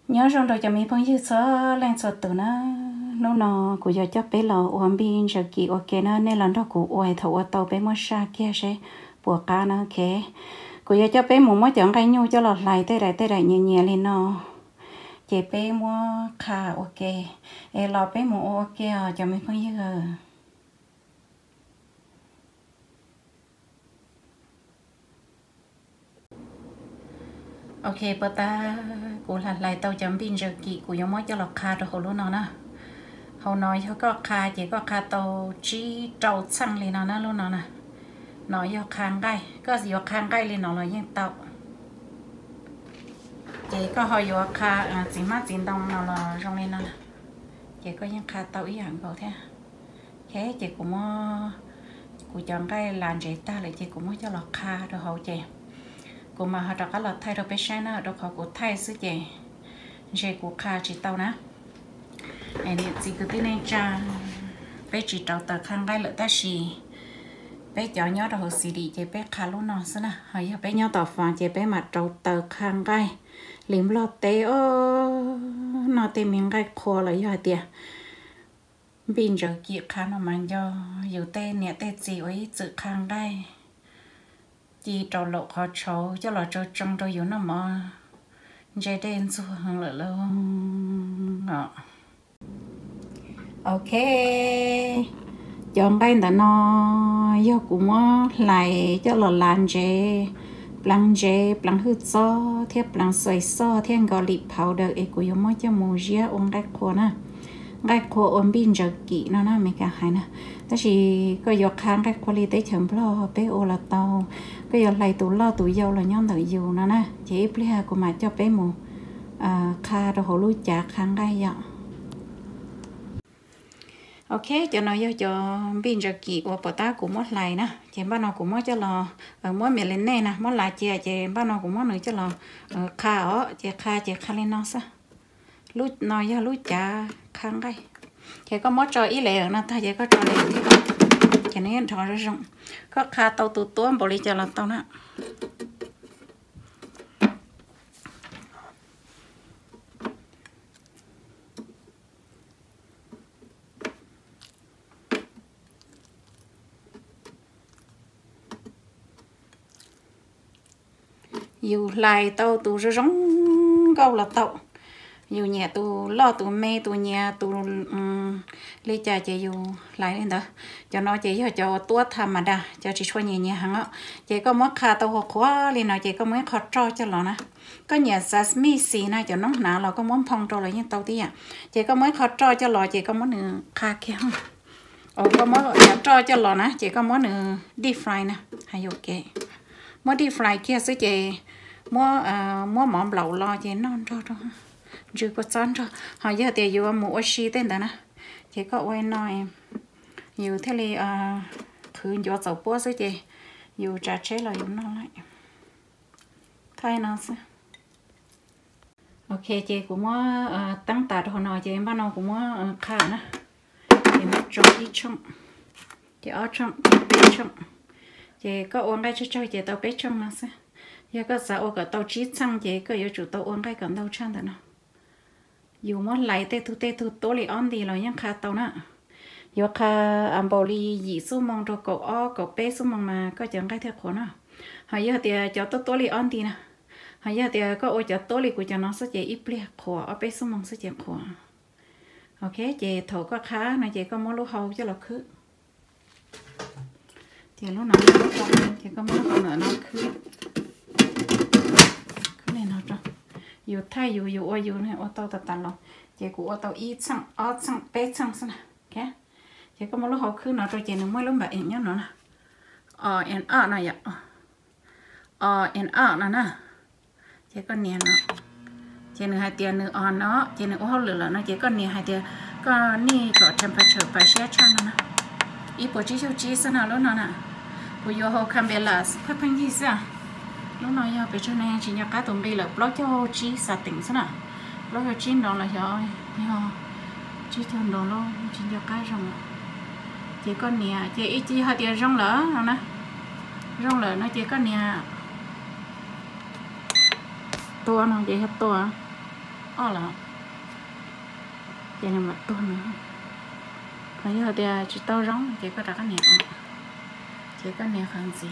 nhớ rằng rồi cho mình phong như sớ lên sớ từ nó lúc nào của giờ cho bé là ôm pin giờ kỳ ok nó nên là nó của oi thầu tàu bé mới xa kia sẽ buộc cá nó khé của giờ cho bé muốn mới chọn cái nhu cho lọt lại tới đây nhẹ nhẹ lên nó chị bé mua khá ok em lọt bé mua ok cho mình phong như ok bữa ta của lại tàu chấm pin giờ kỳ của giống mới cho lọt khá rồi luôn nó nè họ nói cho có khá chỉ có khá tàu chỉ trâu xăng lên nó luôn nó nè nói do khang gai có gì khang gai lên nó là những tàu chỉ có hỏi do khá chỉ mắt chỉ đông nó là trong lên nó chỉ có những khá tàu ý hẳn vào thế chỉ cũng của chọn cái làm gì ta lại chỉ cũng cho lọt khá rồi hậu chị của mà họ đã lọt thay rồi bé sáng nó đâu họ của thay xứ chị chị của khá chỉ tàu nè này thì chỉ cứ tin cha bé chỉ trâu tờ khang gai lợi ta xì bé cho nhớ rồi xì đi chị bé khá luôn nó xí nè hỏi bé nhớ tờ phản chị bé mà trâu tờ khang gai liếm lọt té nó té miếng gai khô lại rồi tiệt bình giờ kịp khá nó mang cho dù té nè té gì ấy tự khang gai chỉ trâu lộ khó trâu cho là trâu trong trâu yếu nó mà dễ đen xu hơn lại luôn ok chọn cái đó nó do cũng lại cho là làm gì bằng hút gió theo bằng xoay gió theo gọi lip powder ấy cũng giống cho mùa gió ôn gai khô ôn pin giờ kỹ nó mấy cái hay nè ta chỉ có giọt kháng cái quality chấm lo bé ô là tàu cái giọt lại tủ lo tủ dâu là nhóm tự dù nó nè chỉ biết ha của mà cho bé mù kha rồi hồ lúa chả kháng gai vậy ok cho nó vô cho pin giờ kỹ của bà ta cũng mất lại nè chị bao nó cũng mất cho là mỗi miền lên này nè mất lại chị bao nó cũng mất nữa cho là kha ở chị kha lên nó sao lúa nói cho lúa chả kháng gai chị có mất cho ý lệ nó ta chị có cho lệ chị nên cho ra rộng có kha tàu tụ tuôn bỏ đi cho là tàu nè dù lại tàu tụ giống câu là tàu dù nhà tụ lo tụ mê tụ nhà tụ lấy trà chị dù lại lên đó cho nó chị cho tuốt tham mà đa cho chị cho nhẹ nhẹ hàng á chị có mất khá tàu hoặc quá lên nào chị có mấy khó cho nó nè có nhà sesame seed này cho nó nã là có món phong cho lại những tàu tí à chị có mấy khó cho lò chị có món nữa kha kia có món cho lò nè chị có món nữa deep fry nè hay ok món deep fry kia sẽ chị mua món lẩu lo chị non cho chưa có chán rồi họ giờ thì dù mua xí tên đó nè chỉ có quay nói dù thế thì cứ cho dầu bó sẽ chị dù trả chế là dùng nó lại thay nó sẽ ok chị cũng muốn tăng tạt hồi nào chị bắt đầu cũng muốn khá nè chị muốn trồng đi trồng chị ở trồng chị có uống cái cho chị tao biết trồng nó sẽ giờ có sao có tao chỉ xăng chị có yêu chủ tao uống cái còn tao chăn đó nào dù muốn lại tê thu tố li on đi rồi nhá khá tao nè dù khá boli dị số mong rồi cậu bé số mong mà có chẳng cái theo khổ nào họ giờ thì cho tố li on đi nè họ giờ thì có ôi cho tố li của cho nó sẽ chỉ ít bia khổ ở bé số mong sẽ chỉ khổ ok chị thổ có khá này chị có món lúa hầu cho là khứ chị lúc nào nó có chị có món lúa nữa nó khứ này nó cho dù thay dù ôi dù này ô tô tạt lòng chị của ô tô ít xăng bé xăng xem nè chị có một lúc họ cứ nó rồi chị nó mới lúc bạn nhớ nó nè này vậy nè nè chị có nè nó chị nữa hai tiền nữa nó chị nữa ô lửa là nó chị có nè hai tiền có nè có temperature phải xét cho nó nè ít bộ chỉ xem nào lúc nào nè của vô hồ camera phát thanh gì sao lúc nào giờ về chỗ này chỉ nhớ cá tôm bì là block cho chi sát tỉnh xem nào block cho chi đó là rồi chi thường đó luôn chỉ nhớ cá rong chỉ có nè chỉ ít chỉ hai tiền rong lỡ nè rong lỡ nó chỉ có nè tua nó chỉ hết tua là chị này mặt to nữa còn giờ thì chỉ tao rong chị có đặt cái này chị có này hàng gì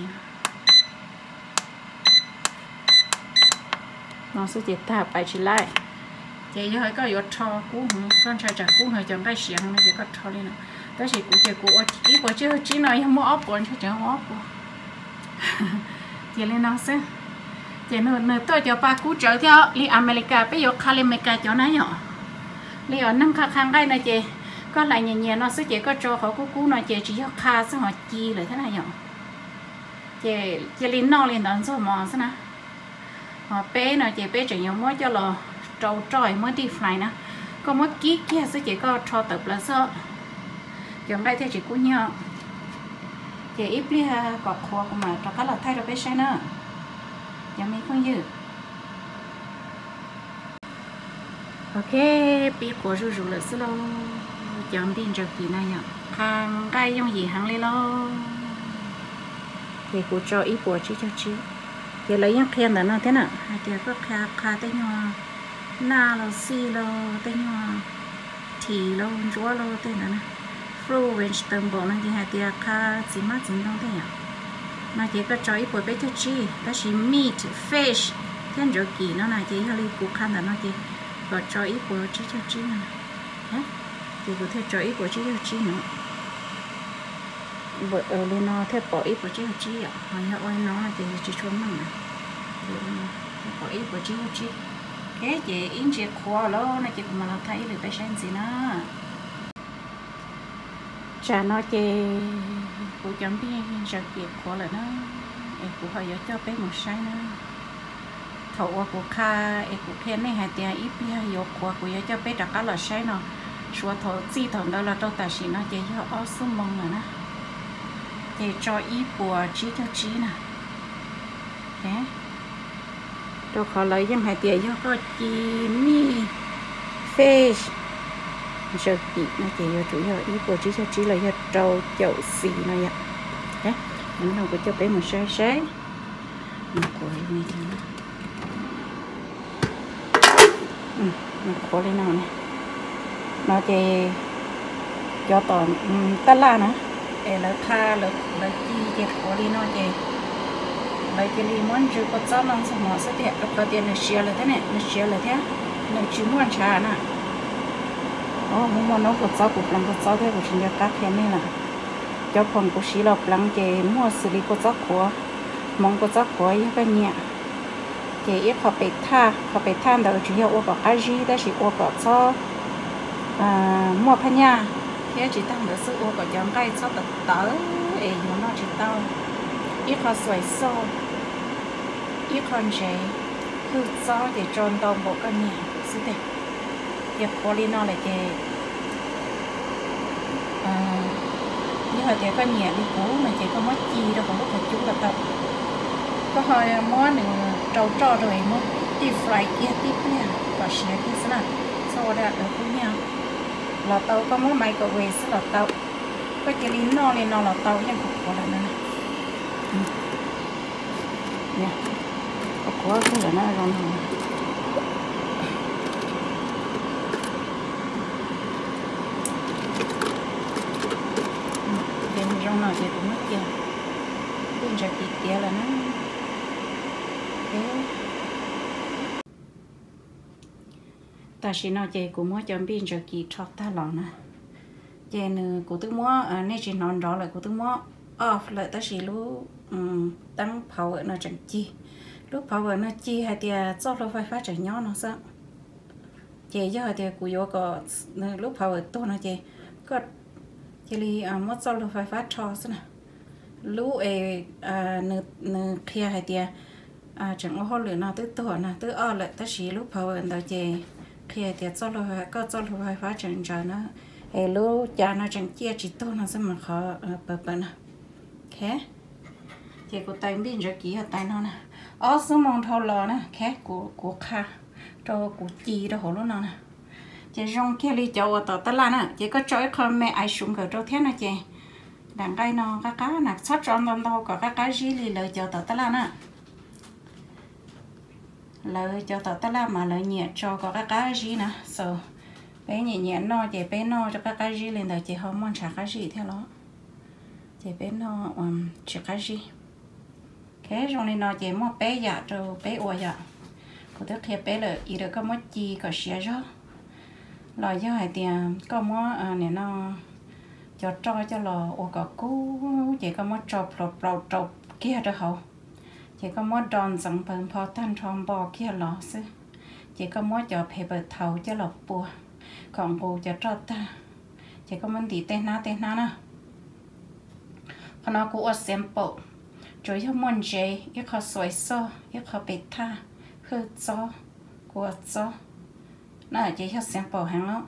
nó sẽ chị ta phải chỉ lại chị giờ có yếu cho cú con trai chả cú hơi chẳng cái xiềng nó chỉ có cho lên nữa đó chỉ cú chị cú ít quả chứ chỉ nói không mua ốp còn chứ chẳng ốp chị lên nó sẽ chị nơi tôi cho ba cú trở theo đi America bây giờ America cho nó nhỏ đi ở năm khang đây này chị có lại nhẹ nhẹ nó sẽ chị có cho họ cú nó chị chỉ cho kha sẽ họ chi lại thế này nhỏ chị lên nó lên đó số mòn thế nào họ bé nó chị bé chỉ nhiều mới cho là trâu trọi mới đi fly nè có mới kí kia sẽ chỉ có cho tập là sợ chọn đây theo chị cú nhau chị ít đi ha cọp khô mà cho cái là thay đổi bé xe nữa cho mấy con dữ ok biết của rủ là xí lo chọn pin cho kỳ này nhở hàng cái giống gì hàng lấy lo thì cô cho ít của chứ cho chị thì lấy những khen là nó thế nào hai tia có kha tới nhau na lo si lo tới nhau thì lo chúa lo tới nào nè fruit vegetable nó chỉ hai tia kha chỉ mắt chỉ đông thế nhở mà chỉ có cho ít của bé cho chị đó là meat fish thiên rồi kỳ nó này chỉ hơi cô khan là nó chỉ có cho ít của chị cho chị nè thì có thể cho ít của chị cho chị nữa bởi ở lên nó thế bỏ ít của chị cho chị ạ hỏi ơi nó là chị xuống mình nè bỏ ít của chị cho chị cái chị in chị khoa lo này chị cũng mà thấy được cái sen gì nữa chả nó chị cô chẳng biết giờ chị khoa là nó em cũng phải cho bé một sai nữa thầu của kha em cũng khen này hai tiền ít bia yêu khoa của cho bé đặt cái là sai nó số thầu chi thầu đó là đâu ta chỉ nó chị cho ở số mong rồi nè chị cho ít của chị cho chị nè thế tôi khó lấy những hai tiền cho có chi mi fish giờ chị nó chỉ chủ yếu ít của chị cho chị là cho trâu chậu xì này ạ đấy mình đâu có cho bé một xe mình có lên này mình có lên nào này nó chỉ cho toàn tất là nữa để lấy pha lấy chi để có lên nó chỉ lấy cái ly muốn chữ có cho nó xong nó sẽ đẹp được tiền là share là thế này là share là thế này chỉ muốn trà nè muốn nó có cho cục lăng có cho thế của chúng ta các thế này là cho phần của xí lọc lăng chỉ mua xử lý có cho của mong có cho của những cái nhẹ chỉ ít họ bị than đầu chỉ hiệu của cái gì đó chỉ của cho mua pha nha thế chỉ tăng được sự của giống cái cho tới để nó chỉ tao ít họ xoay xô ít con chế cứ cho để tròn toàn bộ cái nhẹ sự đẹp việc của li nó là cái như hồi thì cái nhẹ đi cũ mà chỉ có mất chi đâu còn mất một chút là tập có hồi món nữa trâu trò rồi mất đi fry kia tiếp nha và xe kia sẽ sau đó ở cùng nhau là tàu có món máy cầu về sẽ là tàu có chỉ lính nó lên nó là tàu nhưng cũng có là nữa nè có cái là nó rong rong bên rong nào thì cũng mất kia bên ra kia là nó ta chỉ nói chị cũng muốn chọn pin rồi kỳ chọc ta lọ nè chị nữa cũng tôi muốn nên chỉ nói rõ là cũng tôi muốn off lại ta chỉ lúc tăng power nó chẳng chi lúc power nó chi hay thì cho nó phải phát triển nhỏ nó sao chị giờ thì cũng có lúc power to nó chị có chị li mất cho nó phải phát cho sao nè lúc nửa kia hay thì chẳng có lửa nào tới tuổi nè tới lại ta chỉ lúc power đó chị khi thì cho nó có cho nó phải phát triển cho nó lúc cha nó chẳng chia chỉ to nó sẽ mà khó bận nè ok chị của tay pin rồi kỹ ở tay nó nè số mong thâu lò nè khác của kha cho của chi đó hồ nó nè chị rong kia đi chậu ở tờ lá nè chị có chói con mẹ ai xuống ở chỗ thế nè chị đằng cây nó các cá nè sót trong đâu có các cá gì đi lời chậu tờ lá nè lợi cho tao ta làm mà lợi nhẹ cho có các cái gì nè so bé nhẹ nhẹ no chị bé no cho các cái gì lên đời chị không muốn trả cái gì theo nó chị bé no chỉ cái gì cái trong này nó chị mua bé dạ rồi bé ủa dạ có thứ kia bé là ý được có mất chi có xia đó lời cho hai tiền có mua này nó cho lò ủa có cú chị có mua trộp kia được không chị có mua đòn sẵn phần phò tan trong bò kia lò xứ chị có mua cho paper thầu cho lò bùa còn bù cho ta chị có muốn tí tên na nè còn nó cũng ở sample rồi cho muốn gì ít khó xoay so ít khó bị tha hư cho của cho nó chỉ cho sample hàng đó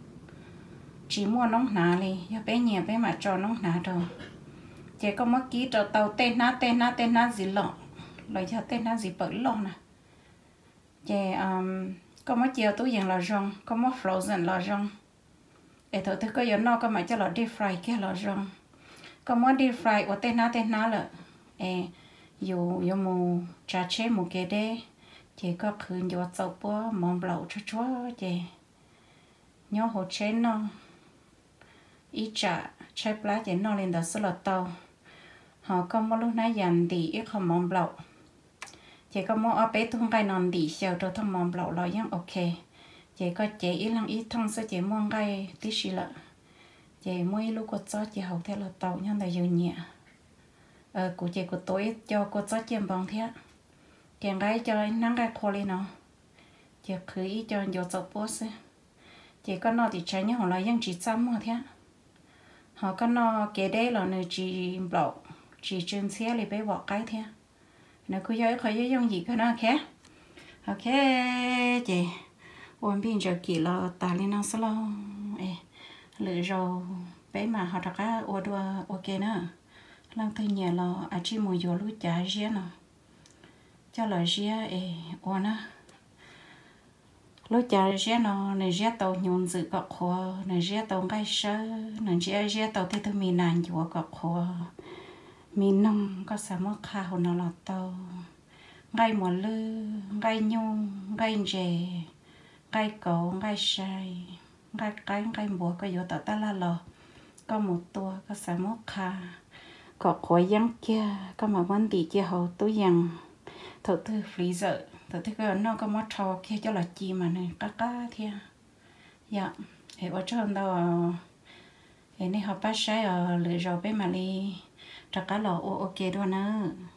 chỉ mua nóng nà đi cho bé nhẹ bé mà cho nóng nà rồi chị có mất ký cho tàu tên na gì lọ rồi cho tên na gì bự lọ nè chị có mất chiều túi dạng là rong có mất frozen là rong để thử có giờ nó có mà cho là deep fry kia là rong có mất deep fry của tên na là dù mù trà chế mù kia đây chị có khử vô sầu búa mòn bầu chúa chị nhớ hồ chế nó ít trả trái lá chị nó lên đó sẽ là tàu họ có một lúc nãy dàn thì ít không mòn bầu chị có mua ở bé thùng cây nón đi xèo cho thằng mòn bầu là vẫn ok chị có chị ít lăng ít thằng sẽ chị mua cây tí xí lợ chị mua lúc có cho chị học theo là tàu nhân là nhiều nhẹ của chị của tối cho cô cho chiêm bằng thế chàng gái cho nắng gái khô lên nó chị cứ ý cho nhiều dầu bố xe chị có nó thì trái như họ là dân chỉ chăm mà thế họ có nó kế đây là nơi chỉ bảo chỉ trên xe thì bé bỏ cái thế nó cứ giới khỏi dùng gì cái nó khác ok chị ôn pin giờ kỳ là ta lên nó sẽ lo lựa rồi bé mà họ đặt cái ô đua ok nữa lần thứ nhẹ là chỉ mua vô lúa chả riết nè cho là riết ôn á lúa chả riết nó này riết tàu nhung dự cọ khô này riết tàu cái sơ này riết tàu thì tôi mình nàn chùa cọ khô mình nông có sao mất khao nó là tàu gai mùa lư gai nhung gai dề gai cậu gai sai gai bùa có vô tàu ta la lò có một tua có sao mất kha có khói giăng kia có mà vấn đề kia hậu túi giăng thử thư freezer thử thư cái nó có mất trâu kia cho là chi mà này cá thia dạ hệ ở trong đó hệ này họ bắt sai ở lựa rồi bé mà đi cho cá lò ok đó nữa